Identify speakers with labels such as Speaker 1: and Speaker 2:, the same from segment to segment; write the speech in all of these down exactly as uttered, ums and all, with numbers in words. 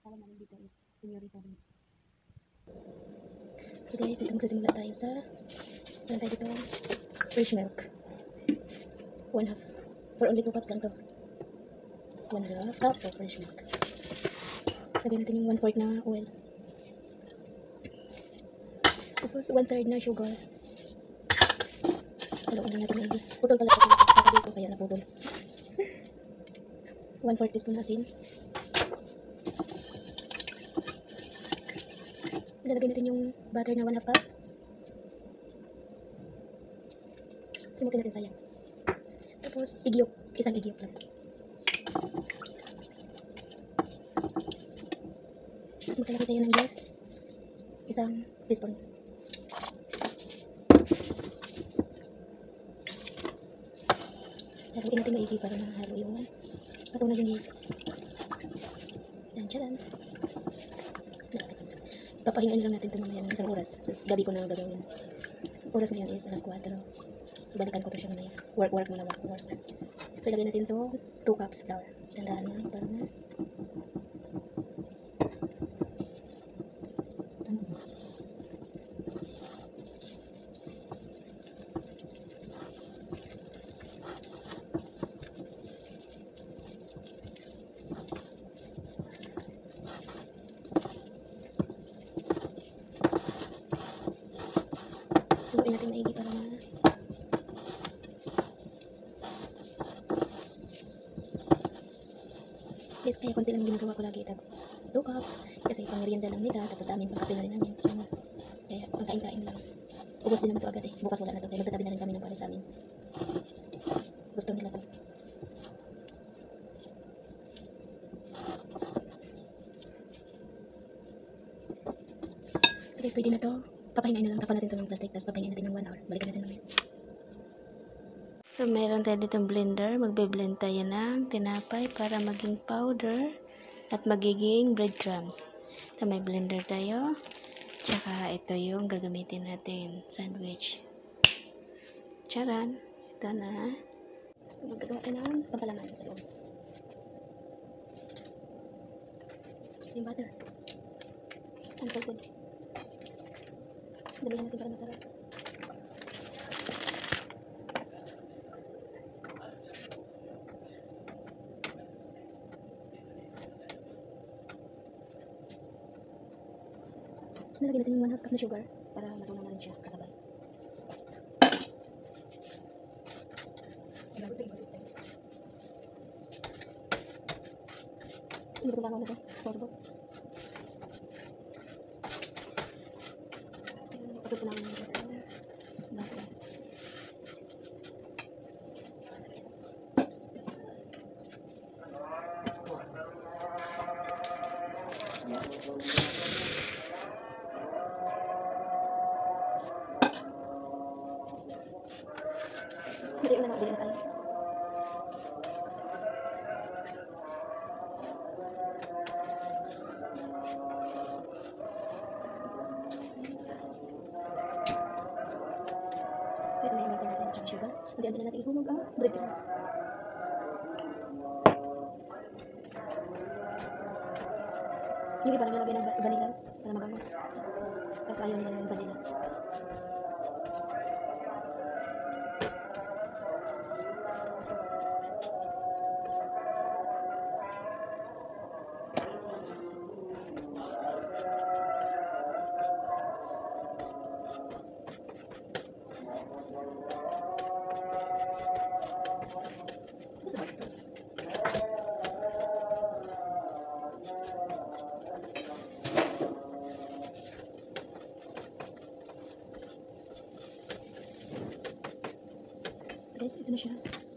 Speaker 1: tawag namin dito is Señorita Rin. So guys, dito magsisimula tayo sa meron tayo dito fresh milk. One half. For only two cups lang to. One half cup for fresh milk. Lagyan natin yung one fourth na oil. Tapos one third na sugar. Haluan lang natin maigi. Putol pala ito. Kakabi ko kaya naputol. one fourth teaspoon na asin. Ilalagay natin yung butter na one half cup. Simutin natin sayang. Tapos igyok. Isang igyok lang. Tapos maglalagay tayo ng yeast. Isang teaspoon. Haluin natin maigi para mahalo yung patunay yung yeast. Yan, tiyaan. Papahingain lang natin ito mamaya ng isang oras. Since gabi ko na gagawin. Oras ngayon is alas kwatro. So balikan ko ito siya mamaya. Work, work muna, work, work. So ilagay natin ito two cups flour. Tandaan na para na. Haluin natin maigi para na yes, kaya konti lang ginagawa ko lagi ito. two cups kasi pang merienda lang nila, tapos sa amin pang kape na rin namin. Kaya pang kain-kain lang. Ubos din naman ito agad eh. Bukas wala na ito. Kaya magtatabi na rin kami ng para sa amin. Gusto nila ito. So guys, pwede na ito. Papahingain na lang. Tapan natin ito ng plastic. Tapos papahingain natin ng one hour. Balikan natin namin. So mayroon tayo ditong blender. Magbe-blend tayo ng tinapay para maging powder at magiging breadcrumbs. Ito may blender tayo. Tsaka ito yung gagamitin natin. Sandwich. Charan. Ito na. So magagawa tayo ng pampalaman sa loob. Yung butter. Unsalted. Dalihan natin para masarap. Nalagyan natin yung one half cup na sugar para matunaw na rin siya kasabay. Hindi ko langaw na ito. Storeboard. Patut ko lang yung butter. Hindi yung naman, hindi na tayo. So ito na yung butter natin at saka sugar. Hindi na natin ihulog ang breadcrumbs. Yung iba naglalagay ng vanilla para mabango. Kasi ayaw nila ng vanilla. Guys, ito na siya.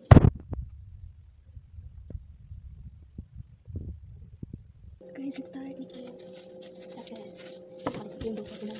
Speaker 1: So guys, let's start making it. Okay. Yung buko ko na.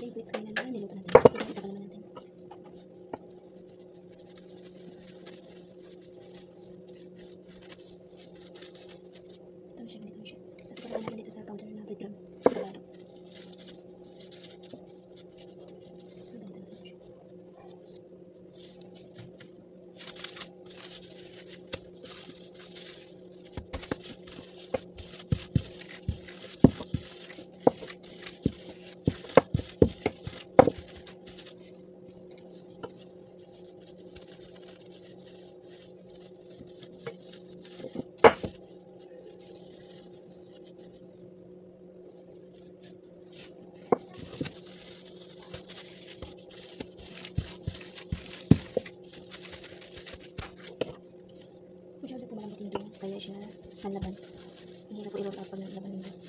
Speaker 1: yung sweets kanina na niluto natin. Ito, ito pa naman natin. Ito na siya, ganito na siya. Tapos ipapala natin dito sa powder na breadcrumbs. Ipapalo. Masyado po malambot yung dough, kaya siya nalaban. Hindi na po i-roll out pag nalaban yung dough.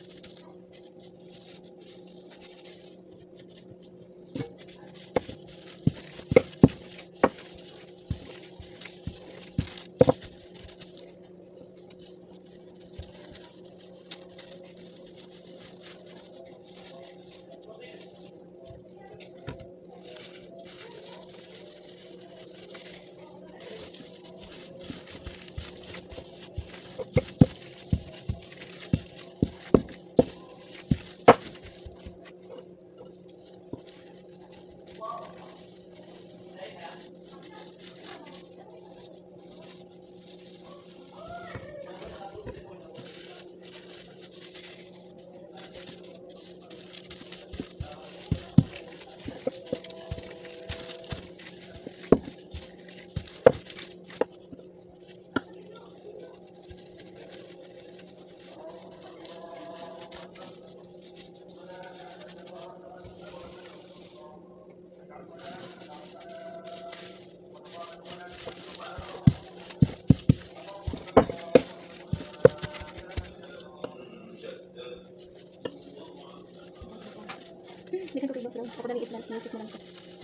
Speaker 1: Hindi ka ito kayo bro. Ako dami isla. Music na lang ko.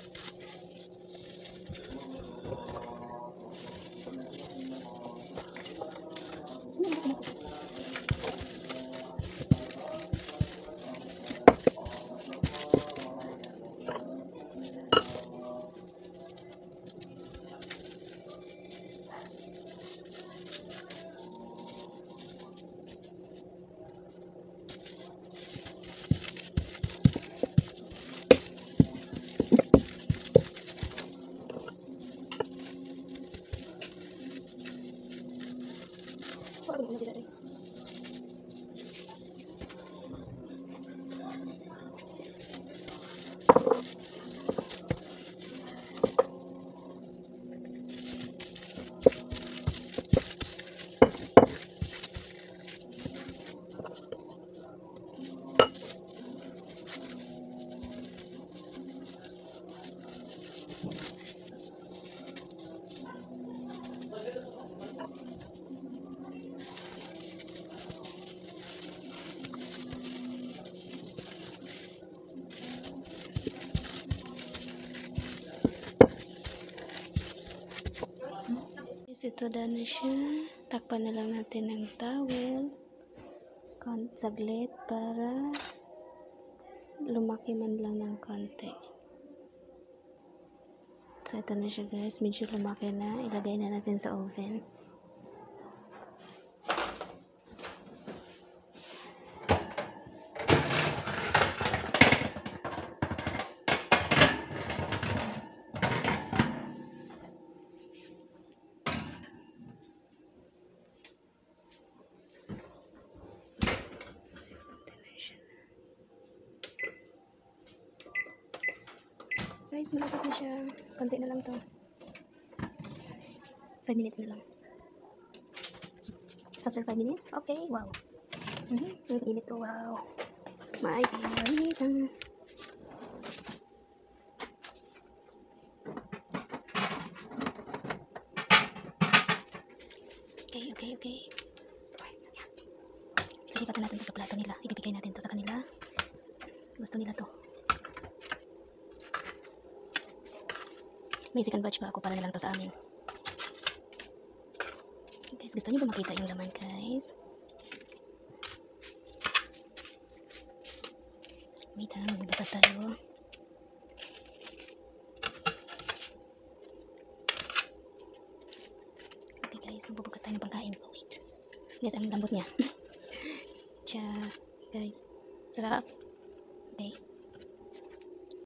Speaker 1: Wag mo na dito rin. Ito na siya. Takpan na lang natin ng towel. Saglit para lumaki man lang ng konti. So ito na siya guys. Medyo lumaki na. Ilagay na natin sa oven. Guys, malapit na siya. Konti na lang to. five minutes na lang. After five minutes, okay, wow. Mm-hmm. Ang init to, wow. Mais na yan. Okay, okay, okay. Ililipat natin to sa plato nila. Ibibigay natin to sa kanila. Gusto nila to. May second batch pa ako para na lang to sa amin. Guys, gusto niyo ba makita yung laman guys? Wait ha, magbubukas tayo. Okay guys, magbubukas tayo ng pagkain ko. Wait. Guys, ang lambot niya. Tsa, guys. Sarap.